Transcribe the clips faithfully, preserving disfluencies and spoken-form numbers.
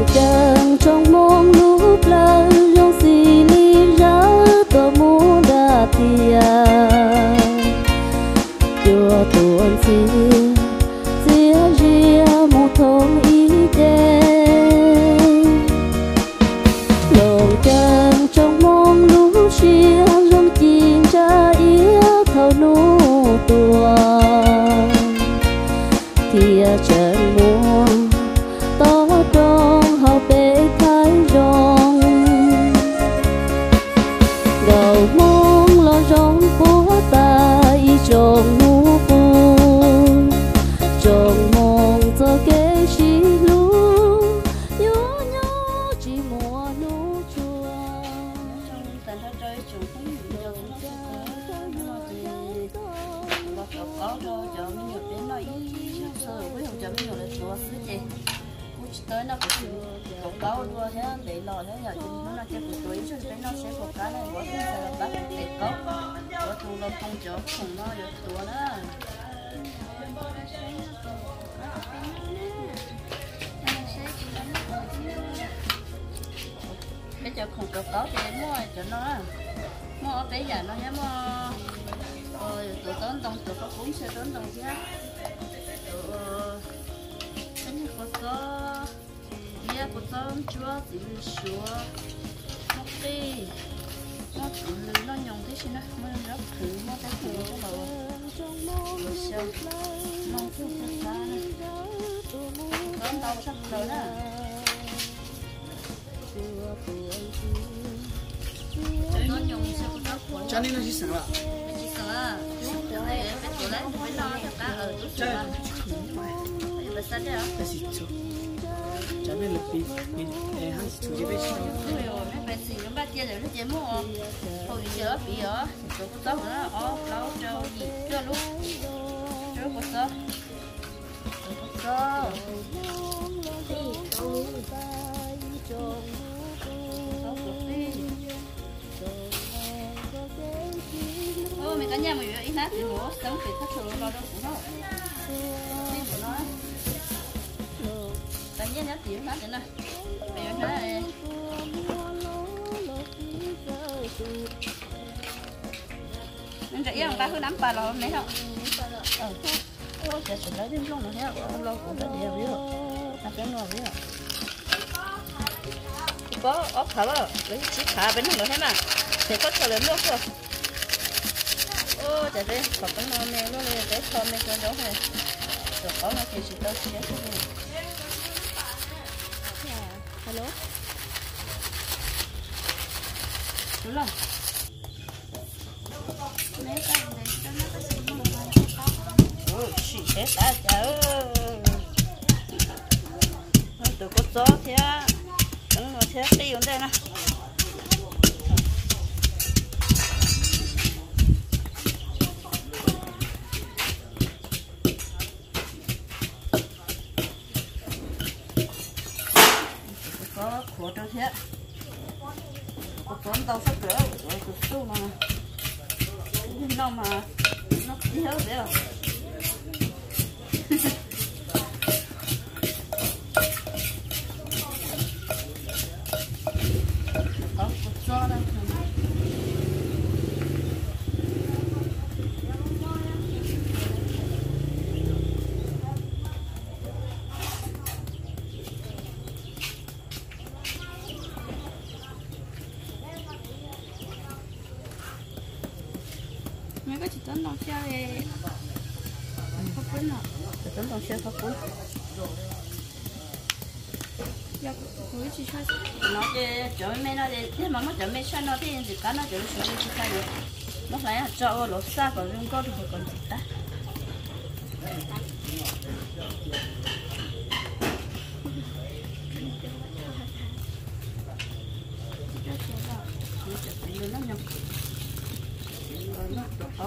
chân trong mong lúc lơ rong xì ly ra tổ mu đa tia chùa tuần xì xia ria mu thôn ý đê lồng chân trong mong lúc xia rong chim ra yếu thâu nu tua tia chân muôn to tròn hậu bể thái rong đầu mong lo rong của ta y tròn nu bu tròn mong cho kế chi lu nhớ nhớ chỉ mùa nu chua trong tận thân trời chúng không nhiều nó có có rồi cho mình nhiều đến nói sơ với không cho mình nhiều là chua xứ gì tới nó cũng cũng có đua thế để lò thế giờ chúng nó là cái của tuổi cho tới nó sẽ có cái này có cái là bắt để có có tu lo không chỗ không nó được tua đó bây giờ không có có thì mua cho nó mua bây giờ nó nhớ mua rồi tụi tốn đông tụi có cuốn xe tốn đông chứ tụi có có yeah, có tôm chua thì chua móc đi nó nó nhồng thế chứ nó mới rất thử nó thấy thử cái đầu rồi sao nó cứ rất là tôm đâu sắp rồi đó nó nhồng sao có cho nên nó chỉ sợ là chỉ sợ từ đây cái tủ lấy phải lo cho cá ở chút chút mà sao đấy à cái gì chứ cho nên là bị bị hắn chủ yếu bị sao mấy gì nó bắt chia rồi nó chế mua hồi giờ bị ở chỗ có tóc nó ó lâu trâu gì chưa lúc chưa có tóc có ô mình cả nhà mình ít nát thì bố sống thì thất thường lo đâu cũng thôi tin của nó tại nhiên nhát tiểu nát thế này mẹ nói này nên vậy ông ta cứ nắm bà lò mấy không ờ ô sẽ xử lấy thêm luôn nữa thế lo cũng đã đều biết rồi ta cái lo biết rồi có ốp thở rồi lấy chiếc thả bên nữa thế mà sẽ có chờ đến lúc rồi ô để đây còn cái nó mẹ nó này để cho mẹ cho đó này rồi có nó thì sẽ tới sẽ thôi hello đúng không mấy cái này cho nó có sự mà ôi xì hết ta chờ tôi có gió thế đừng nó thế đi ở đây nè của tôi thế có tốn đâu sắp rửa rồi tôi su mà nó mà nó thiếu thế rồi có cột gió đây mấy cái chỉ tấn đồng xe thì không cuốn nào tấn đồng xe không cuốn giờ cuối chỉ chơi nó để chỗ mấy nó để thế mà nó chỗ mấy chơi nó thì chỉ cá nó chỗ nó chơi chỉ chơi được nó phải là cho lỗ xa còn riêng có thì còn gì ta nó nhầm nó tốt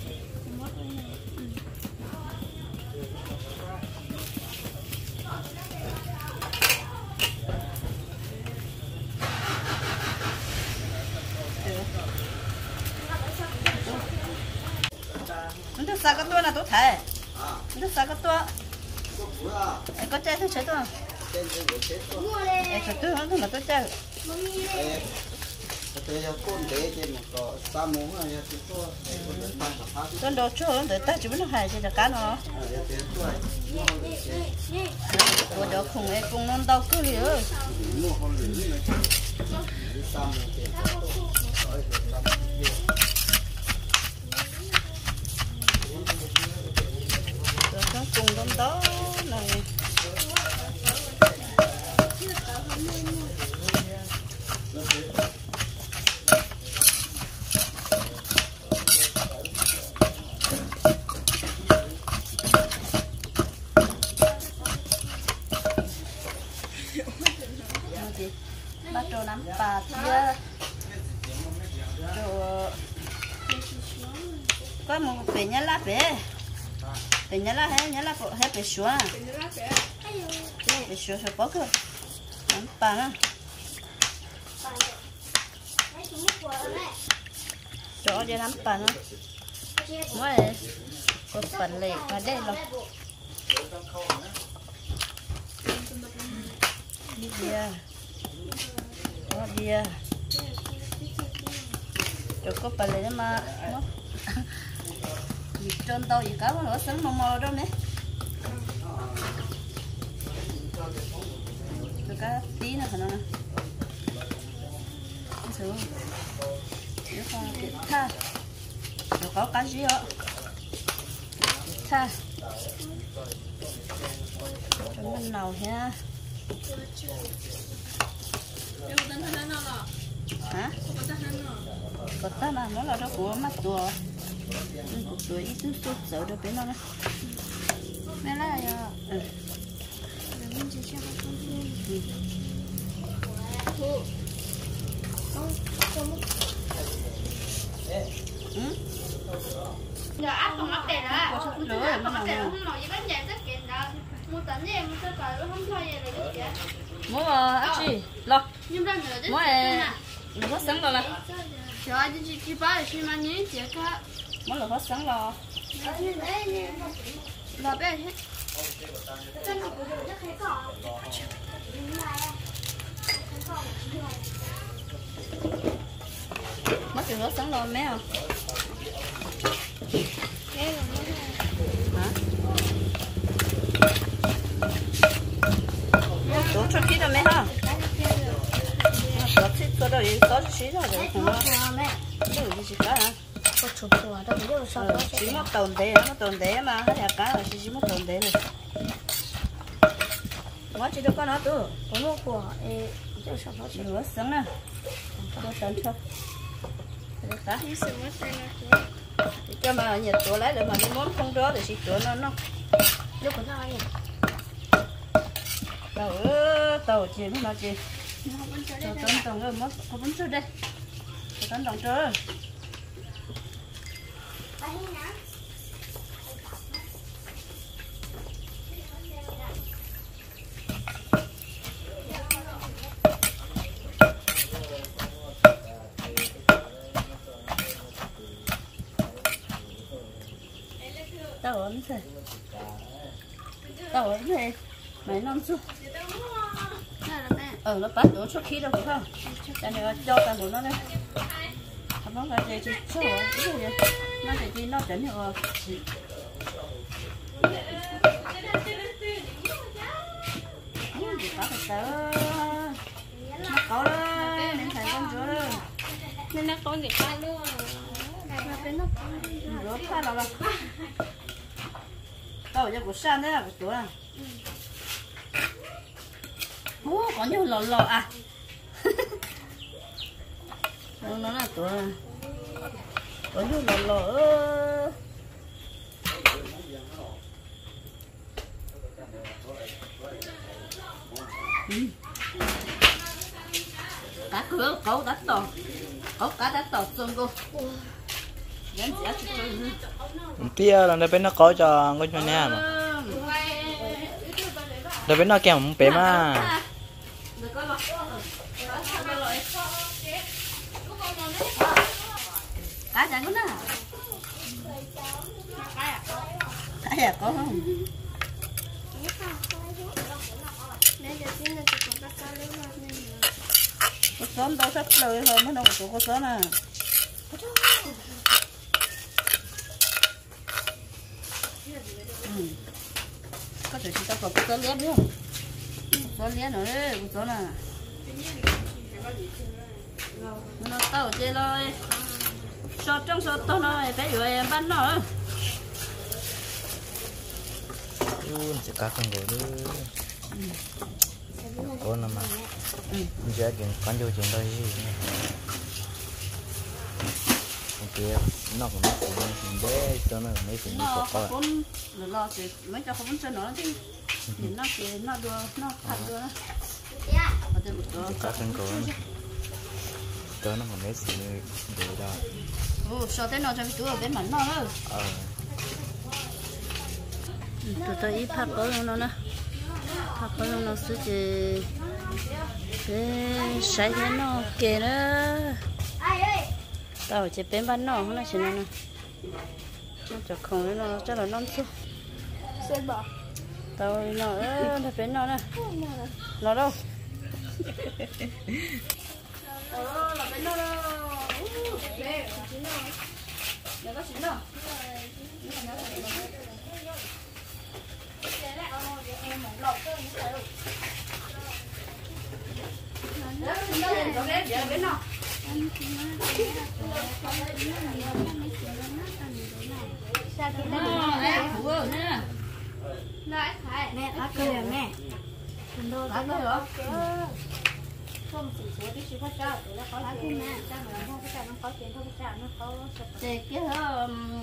nó sao cái tua là tốt thể nó sao cái tua có chơi thôi chơi tua Ê, cho tôi không, mà tôi chơi. Con đồ chua để ta chỉ biết nó hay cho cá nó. Của đó không ấy cũng non đau cứ gì ơi. Rồi nó cùng con đó này. Bắt đầu nắm bà kia rồi có một cái nhá lá bé cái nhá lá hay nhá lá bộ hay bé xóa bé xóa sẽ có cơ nắm bà nữa chỗ đi nắm bà nữa mỗi có phần lệ và đây là đi kia đó bia rồi có phần lệ mà gì trơn tao gì cá nó sắn mò mò đâu nè rồi cá tí nữa phải không nè thử nếu không thì tha rồi có cá gì đó tha cho mình nào ha hả? Có ta mà nó là nó của mắt tua, của tuổi ít chút chút sợ được bên nó nè. Mẹ lại à? Ừ. Ừ. Giờ áp còn áp đèn đó. Lửa áp còn áp đèn không nổi gì bánh dạng tất kiện đó. Mua tỉnh với em tới cờ nó không thôi vậy là cái kìa. Mua áp gì? Lo. Nhưng ra nữa chứ. Mua em. Nó có sáng rồi nè. Trời ơi, chị chị ba thì mà nhớ chị cả. Mua là có sáng rồi. Là bé hết. Cái nó cũng được thấy cỏ. Mất cái có sáng rồi mấy không? Hả? Đủ cho khí rồi mấy ha? Có thích có đâu gì có xí rồi đấy không? Đâu gì chỉ cá hả? Có chụp rồi đâu biết sao đó. Chỉ mất tồn đế, mất tồn đế mà hết cá rồi chỉ mất tồn đế này. Quá chỉ được có nó tu. Có một quả ê, cho sao nó chỉ lúa sáng nè. Có tấn thôi. Được cả. chỉ sự mất tay nó. Cho mà nhiệt tuổi lấy được mà đi món không đó thì chỉ tuổi nó nó. Lúc có sao nhỉ? Tàu ơ, tàu chìm nó chìm. Tàu tấn tàu rồi mất, không muốn chơi đây. Tàu tấn tàu chơi. Tao ấn thế, tao ấn thế, mấy năm xưa, ờ nó bắt đổ chút khí đâu phải không? Cho nên cho cả bộ nó đây, không có cái gì chứ, cái gì, nó thì chỉ nó chỉnh rồi, gì có phải tớ, nó có đó, nên phải con rửa đó, Nên nó con gì khai luôn. Mà cái nó rửa pha đâu đâu. Tao giờ của san đấy là của tuổi à. Ô, có nhiều lò lò à. Nó nó là tuổi à. Có nhiều lò lò ơ. Cá cửa cậu đã to. Cậu cá đã to xương cô. Đến sẽ chụp lên. Tia là bên nó có cho ngôi cho nè mà. Đây bên nó kèm một bé mà. Cá chẳng có nào. Cá à có không? có sớm đâu sắp lời hơn mới đâu có tụ có sớm à. Ừ. Có thể chúng ta có sớm lép nữa, sớm lép nữa đấy, sớm à. Nó tao chơi rồi, sọt trong sọt to nó phải rồi em bắn nó. Ừ, sẽ cá con gỗ nữa. Con mà, giờ chuyện con vô chuyện đây, kia nó cũng nó cũng bé cho nó mấy chuyện Nó có con lo thì mấy cháu không cho nó chứ, nó thì nó đua nó thật đua nó. cá con gỗ, cho nó còn mấy chuyện để đó. Ồ, sao thế nó cho cái túi ở bên mảnh nó nữa. Ờ. Tụi tôi ít phát có nó nè, phát có nó sẽ chỉ cái sai thế nó kề nữa. Tao chỉ bên bán nó nó chỉ nó nè, nó cho không nó cho nó non xuống. Tao nó nó bên nó nè, nó đâu? Ờ, là bên nó đâu? Nhà có chín đâu? Mẹ bắt cười rồi mẹ. Bắt cười rồi. Không chỉ số đi chỉ có sao, để nó có lá thêm nè, sao mà nó có sao nó có tiền không sao nó có. Thì cái hôm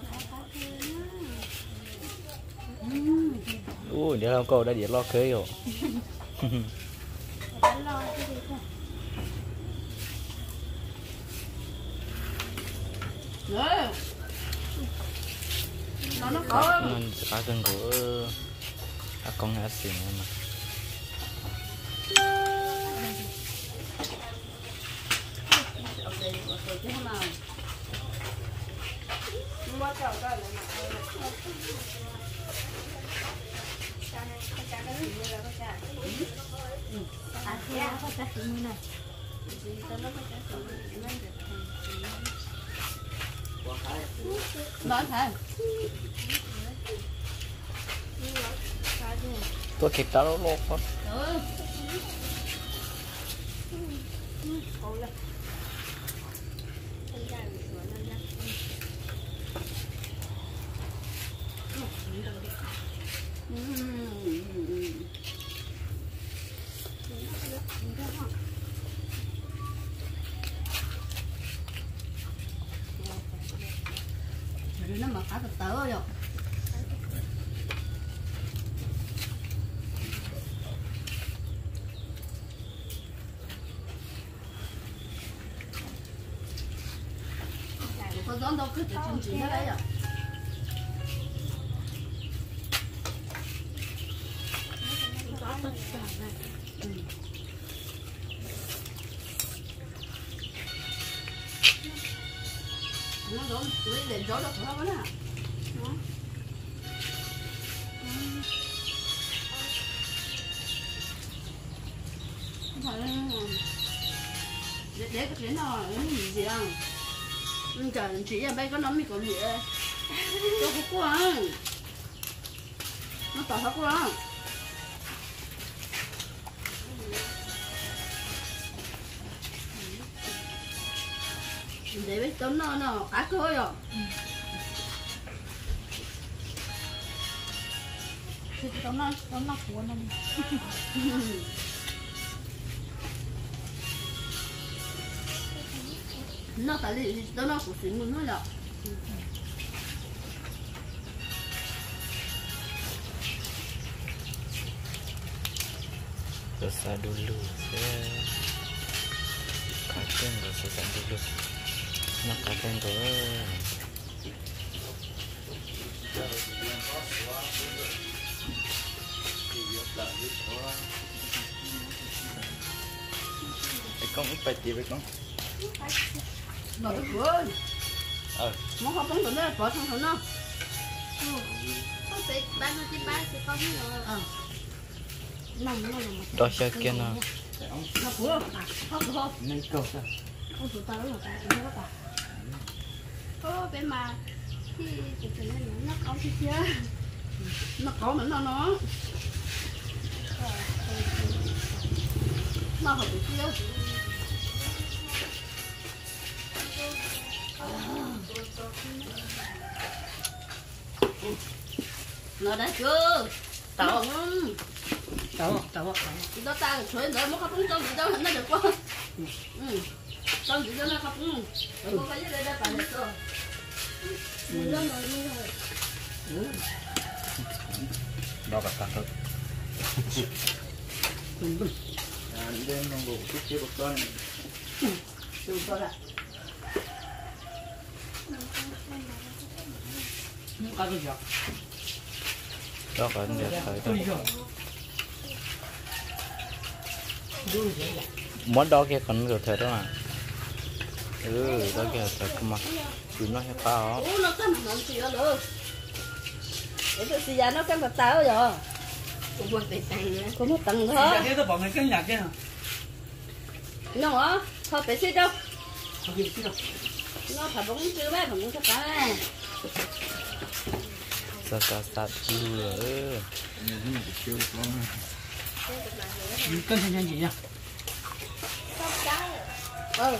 Ui, để làm câu đã điện lo khơi rồi. nó nó có Mình sẽ cá con gỗ, à con ngã xỉn mà. nói thế. Tôi kịp tao lột lột thôi. Ừ. Nó mà khá thật tớ rồi. Có gió đâu cứ chỉ chừng chỉ nó đấy à. Nó gió tưới để gió đâu không á. Để để cái chuyện nào nó gì à? Ừ, trời chị à, bây có nắm mi còn gì à? Cho có quá, nó tỏ thật quá. Để biết tốn nó nó cá khơi rồi. Thì tốn nó tốn nó cuốn nó. Nó tại vì tốn nó cũng xịn luôn rồi. Selesai dulu saya kacang dah selesai dulu nak kacang tu con ít phải chịu với con Nó rất vui. ờ Món không bắn được nữa, bỏ trong thằng nó. Không phải bán nó chỉ bán thì có nhiều. Ờ. nằm nó nằm đó sao kia nó nó của không không nên cầu sao không tụi tao nó tại nó bà có bé mà thì tụi tụi nó nó có cái kia nó có mà nó nó nó học được kia nó đã chưa tao không tao tao nó ta chơi nữa mới không cho gì đâu nó được quá ừ cho gì cho nó không ừ có cái gì đây phải được rồi nó rồi rồi đó là thật thôi anh đem nó ngủ chút xíu một con được rồi ạ có cái gì đó là anh đẹp thời thôi món đó kia còn được thời đó mà ừ đó kia thời mà chúng nó hay phao ủa nó cắm nó chỉ ở đâu để tôi xì ra nó cắm vào tao rồi cũng một tầng cũng một tầng thôi cái đó bọn người cái nhà kia nó hả thôi phải xí đâu không biết đâu nó phải bóng chưa bé phải bóng chắc cả sao sao sao chiêu rồi cân thành nhân gì nhá ừ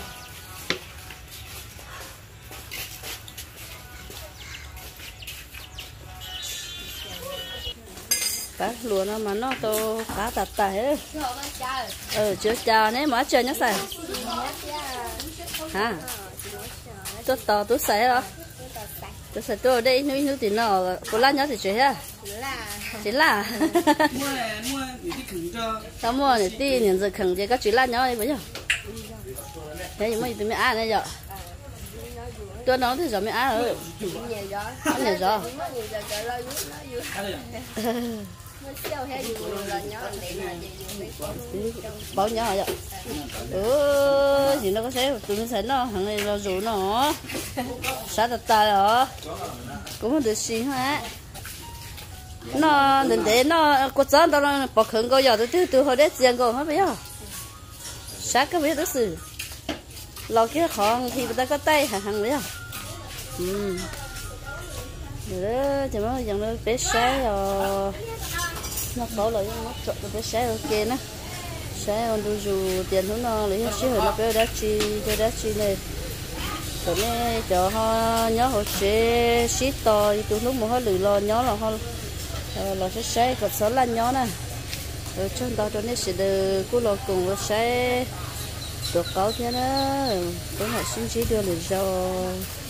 cá lúa nó mà nó to cá tạt tạt ấy ừ chưa chào đấy mà chơi nhá sai hả tôi to tôi sai rồi tôi sai tôi đây nuôi nuôi thì nó cô lá nhá thì chơi ha chỉ là mua mua để đi khử cho tao mua để đi nhận giờ khẩn thì các chú lá nhá này bây giờ thế nhưng mà tụi mày ăn này giờ tôi nói thì giờ mày ăn rồi ăn nhiều rồi bao nhiêu vậy ừ gì nó có thế tụi nó thấy nó thằng này nó rủ nó sát tạt tạt rồi cũng không được gì hết nó đến đấy nó có chân tao nó bỏ khẩn câu giờ tôi tôi hồi đấy tiền câu hết bây giờ sát cái biết đó sự lò kia khó thì người ta có tay hàng hàng bây giờ ừ rồi chỉ mới dần nó bé xé rồi nó bảo là nó chọn bé xé rồi kia nữa xé còn đủ dù tiền của nó lấy hết xíu rồi nó bé đá chi bé đá chi này rồi này cho họ nhớ họ xé xí to từ lúc mà họ lử lò nhớ là họ là sẽ xé còn sáu lần nhớ nè rồi trong đó cho nên sẽ được cô lò cùng với xé được cao thế đó cũng phải xin chỉ đưa lên cho